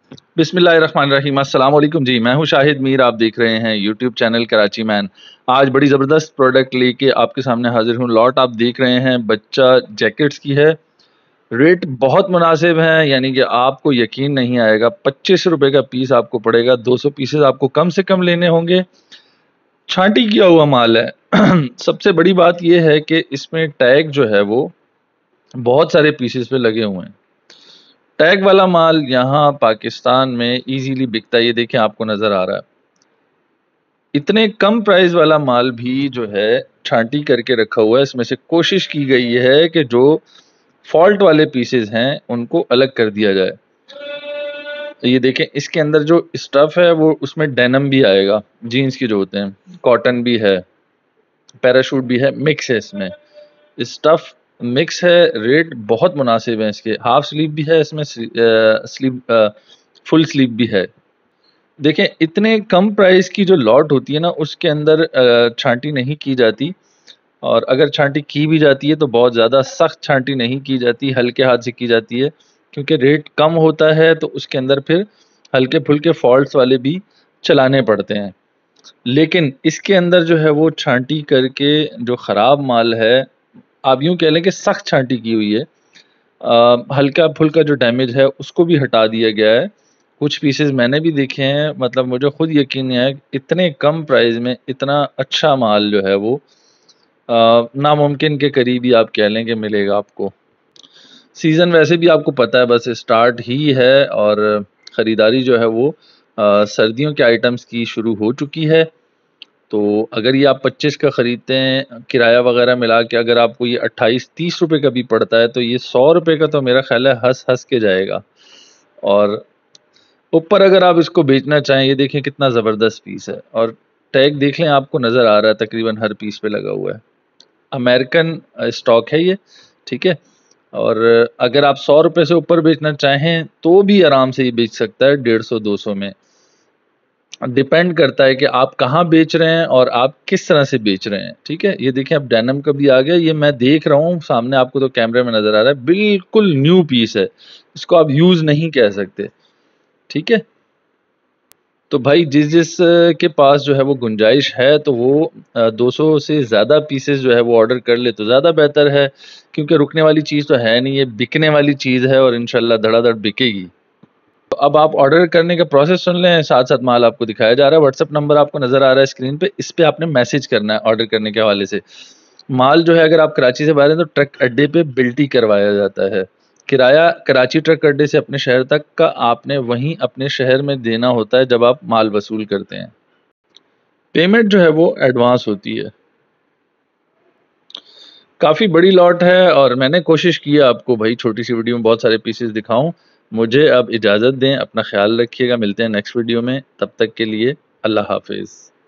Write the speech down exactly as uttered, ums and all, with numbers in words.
बिस्मिल्लाहिर्रहमानिर्रहीम अस्सलाम वालेकुम जी। मैं हूं शाहिद मीर, आप देख रहे हैं यूट्यूब चैनल कराची मैन। आज बड़ी ज़बरदस्त प्रोडक्ट लेके आपके सामने हाजिर हूं। लॉट आप देख रहे हैं बच्चा जैकेट्स की है। रेट बहुत मुनासिब है, यानी कि आपको यकीन नहीं आएगा। पच्चीस रुपए का पीस आपको पड़ेगा। दो सौ पीसेस आपको कम से कम लेने होंगे। छांटी किया हुआ माल है। सबसे बड़ी बात यह है कि इसमें टैग जो है वो बहुत सारे पीसेस पे लगे हुए हैं। टैग वाला माल यहाँ पाकिस्तान में इजीली बिकता है। ये देखें, आपको नजर आ रहा है। इतने कम प्राइस वाला माल भी जो है छांटी करके रखा हुआ है। इसमें से कोशिश की गई है कि जो फॉल्ट वाले पीसेस हैं उनको अलग कर दिया जाए। ये देखें, इसके अंदर जो स्टफ है वो उसमें डेनम भी आएगा, जीन्स के जो होते हैं, कॉटन भी है, पैराशूट भी है, मिक्स है इसमें। स्टफ मिक्स है। रेट बहुत मुनासिब है इसके। हाफ स्लीव भी है इसमें, स्लीव फुल स्लीव भी है। देखें, इतने कम प्राइस की जो लॉट होती है ना, उसके अंदर अ, छांटी नहीं की जाती। और अगर छांटी की भी जाती है तो बहुत ज़्यादा सख्त छांटी नहीं की जाती, हल्के हाथ से की जाती है। क्योंकि रेट कम होता है तो उसके अंदर फिर हल्के फुल्के फॉल्ट्स वाले भी चलाने पड़ते हैं। लेकिन इसके अंदर जो है वो छांटी करके जो ख़राब माल है, आप यूँ कह लें कि सख्त छांटी की हुई है। अ, हल्का फुल्का जो डैमेज है उसको भी हटा दिया गया है। कुछ पीसेस मैंने भी देखे हैं, मतलब मुझे खुद यकीन नहीं आया कि इतने कम प्राइस में इतना अच्छा माल जो है वो अ, नामुमकिन के करीब ही आप कह लें कि मिलेगा आपको। सीज़न वैसे भी आपको पता है बस स्टार्ट ही है, और ख़रीदारी जो है वो अ, सर्दियों के आइटम्स की शुरू हो चुकी है। तो अगर ये आप पच्चीस का ख़रीदते हैं, किराया वगैरह मिला के अगर आपको ये अट्ठाईस तीस रुपए का भी पड़ता है, तो ये सौ रुपए का तो मेरा ख्याल है हंस हंस के जाएगा। और ऊपर अगर आप इसको बेचना चाहें, ये देखें कितना ज़बरदस्त पीस है। और टैग देख लें, आपको नज़र आ रहा है तकरीबन हर पीस पे लगा हुआ है। अमेरिकन स्टॉक है ये, ठीक है। और अगर आप सौ रुपए से ऊपर बेचना चाहें तो भी आराम से ये बेच सकता है, डेढ़ सौ दो सौ में। डिपेंड करता है कि आप कहाँ बेच रहे हैं और आप किस तरह से बेच रहे हैं, ठीक है। ये देखें, अब डेनिम का भी आ गया। ये मैं देख रहा हूँ सामने, आपको तो कैमरे में नजर आ रहा है, बिल्कुल न्यू पीस है। इसको आप यूज नहीं कह सकते, ठीक है। तो भाई जिस जिस अ, के पास जो है वो गुंजाइश है, तो वो दो सौ से ज़्यादा पीसेस जो है वो ऑर्डर कर ले तो ज़्यादा बेहतर है। क्योंकि रुकने वाली चीज़ तो है नहीं, ये बिकने वाली चीज़ है और इंशाल्लाह धड़ाधड़ बिकेगी। तो अब आप ऑर्डर करने का प्रोसेस सुन लें, साथ साथ माल आपको दिखाया जा रहा है। व्हाट्सअप नंबर आपको नज़र आ रहा है स्क्रीन पे, इस पे आपने मैसेज करना है ऑर्डर करने के हवाले से। माल जो है, अगर आप कराची से बाहर हैं तो ट्रक अड्डे पे बिल्टी करवाया जाता है। किराया कराची ट्रक अड्डे से अपने शहर तक का आपने वहीं अपने शहर में देना होता है जब आप माल वसूल करते हैं। पेमेंट जो है वो एडवांस होती है। काफ़ी बड़ी लॉट है और मैंने कोशिश की है आपको भाई छोटी सी वीडियो में बहुत सारे पीसेस दिखाऊं। मुझे अब इजाज़त दें, अपना ख्याल रखिएगा। मिलते हैं नेक्स्ट वीडियो में, तब तक के लिए अल्लाह हाफिज़।